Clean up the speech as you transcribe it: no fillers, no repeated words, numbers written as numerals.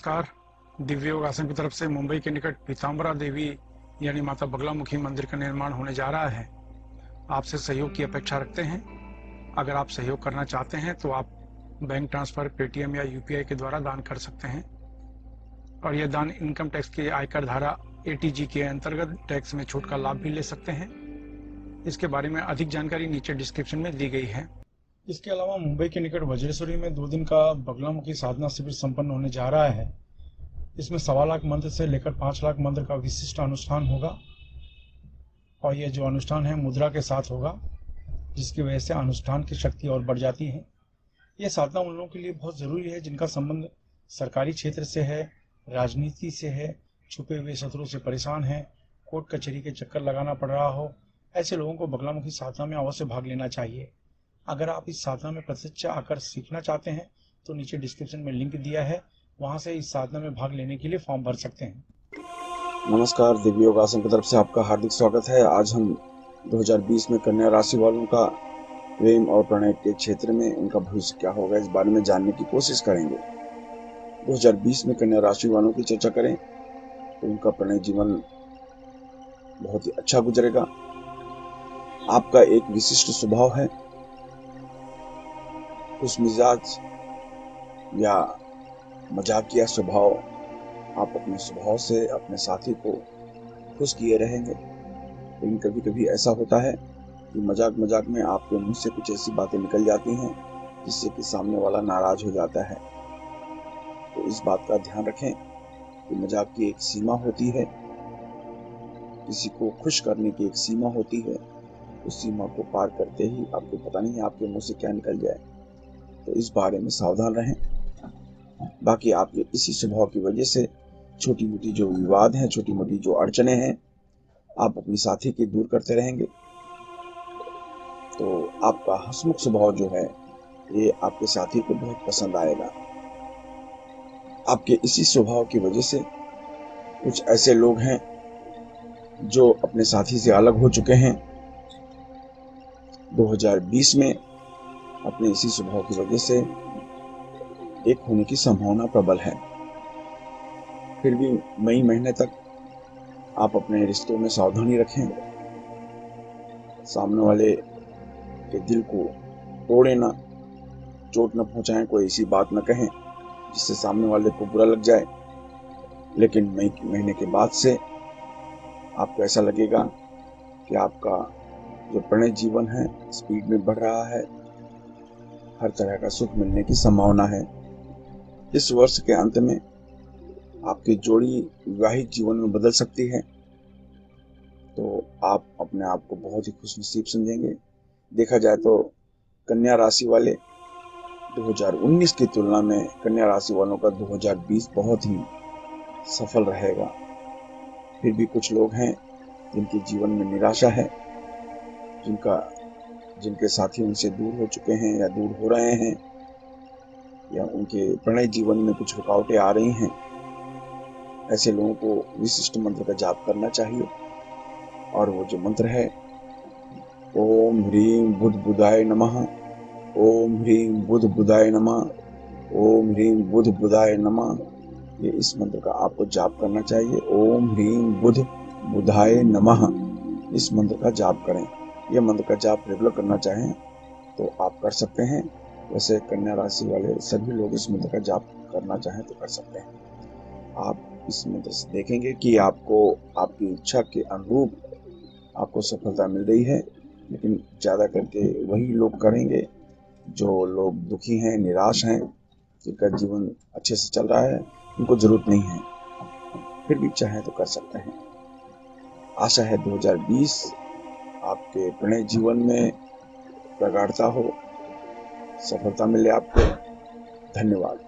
नमस्कार। दिव्य योग आश्रम की तरफ से मुंबई के निकट पीताम्बरा देवी यानी माता बगलामुखी मंदिर का निर्माण होने जा रहा है। आपसे सहयोग की अपेक्षा रखते हैं। अगर आप सहयोग करना चाहते हैं तो आप बैंक ट्रांसफर, पेटीएम या यूपीआई के द्वारा दान कर सकते हैं और यह दान इनकम टैक्स के आयकर धारा एटीजी के अंतर्गत टैक्स में छूट का लाभ भी ले सकते हैं। इसके बारे में अधिक जानकारी नीचे डिस्क्रिप्शन में दी गई है। इसके अलावा मुंबई के निकट वज्रेश्वरी में 2 दिन का बगलामुखी साधना शिविर संपन्न होने जा रहा है। इसमें 1.25 लाख मंत्र से लेकर 5 लाख मंत्र का विशिष्ट अनुष्ठान होगा और यह जो अनुष्ठान है मुद्रा के साथ होगा, जिसकी वजह से अनुष्ठान की शक्ति और बढ़ जाती है। यह साधना उन लोगों के लिए बहुत ज़रूरी है जिनका संबंध सरकारी क्षेत्र से है, राजनीति से है, छुपे हुए शत्रु से परेशान है, कोर्ट कचहरी के चक्कर लगाना पड़ रहा हो। ऐसे लोगों को बगलामुखी साधना में अवश्य भाग लेना चाहिए। अगर आप इस साधना में प्रत्यक्ष आकर सीखना चाहते हैं तो नीचे डिस्क्रिप्शन में लिंक दिया है, वहां से इस साधना में भाग लेने के लिए फॉर्म भर सकते हैं। नमस्कार, दिव्य योग आश्रम की तरफ से आपका हार्दिक स्वागत है। आज हम 2020 में कन्या राशि वालों का प्रेम और प्रणय के क्षेत्र में उनका भविष्य क्या होगा, इस बारे में जानने की कोशिश करेंगे। 2020 में कन्या राशि वालों की चर्चा करें तो उनका प्रणय जीवन बहुत ही अच्छा गुजरेगा। आपका एक विशिष्ट स्वभाव है, खुश मिजाज या मजाकिया स्वभाव। आप अपने स्वभाव से अपने साथी को खुश किए रहेंगे, लेकिन कभी कभी ऐसा होता है कि मजाक मजाक में आपके मुंह से कुछ ऐसी बातें निकल जाती हैं जिससे कि सामने वाला नाराज हो जाता है। तो इस बात का ध्यान रखें कि मजाक की एक सीमा होती है, किसी को खुश करने की एक सीमा होती है। उस सीमा को पार करते ही आपको पता नहीं आपके मुंह से क्या निकल जाए, तो इस बारे में सावधान रहें। बाकी आपके इसी स्वभाव की वजह से छोटी मोटी जो विवाद हैं, छोटी मोटी जो अड़चने हैं, आप अपनी साथी की दूर करते रहेंगे। तो आपका हंसमुख स्वभाव जो है ये आपके साथी को बहुत पसंद आएगा। आपके इसी स्वभाव की वजह से कुछ ऐसे लोग हैं जो अपने साथी से अलग हो चुके हैं। 2020 में अपने इसी स्वभाव की वजह से एक होने की संभावना प्रबल है। फिर भी मई महीने तक आप अपने रिश्तों में सावधानी रखें, सामने वाले के दिल को तोड़े ना, चोट न पहुंचाएं, कोई ऐसी बात न कहें जिससे सामने वाले को बुरा लग जाए। लेकिन मई महीने के बाद से आपको ऐसा लगेगा कि आपका जो प्रणय जीवन है स्पीड में बढ़ रहा है, हर तरह का सुख मिलने की संभावना है। इस वर्ष के अंत में आपकी जोड़ी विवाहित जीवन में बदल सकती है, तो आप अपने आप को बहुत ही खुशनसीब समझेंगे। देखा जाए तो कन्या राशि वाले 2019 की तुलना में कन्या राशि वालों का 2020 बहुत ही सफल रहेगा। फिर भी कुछ लोग हैं जिनके जीवन में निराशा है, जिनके साथी उनसे दूर हो चुके हैं या दूर हो रहे हैं, या उनके प्रणय जीवन में कुछ रुकावटें आ रही हैं। ऐसे लोगों को विशिष्ट मंत्र का जाप करना चाहिए और वो जो मंत्र है ओम ह्रीं बुध बुधाय नमः, ओम ह्रीं बुध बुधाय नमः, ओम ह्रीं बुध बुधाय नमः, ये इस मंत्र का आपको जाप करना चाहिए। ओम ह्रीं बुध बुधाय नमः, इस मंत्र का जाप करें। ये मंत्र का जाप रेगुलर करना चाहें तो आप कर सकते हैं। वैसे कन्या राशि वाले सभी लोग इस मंत्र का जाप करना चाहें तो कर सकते हैं। आप इस मंत्र से देखेंगे कि आपको आपकी इच्छा के अनुरूप आपको सफलता मिल रही है। लेकिन ज़्यादा करके वही लोग करेंगे जो लोग दुखी हैं, निराश हैं, जिनका जीवन अच्छे से चल रहा है, उनको जरूरत नहीं है। फिर भी चाहें तो कर सकते हैं। आशा है 2020 आपके प्रणय जीवन में प्रगाढ़ता हो, सफलता मिले आपको। धन्यवाद।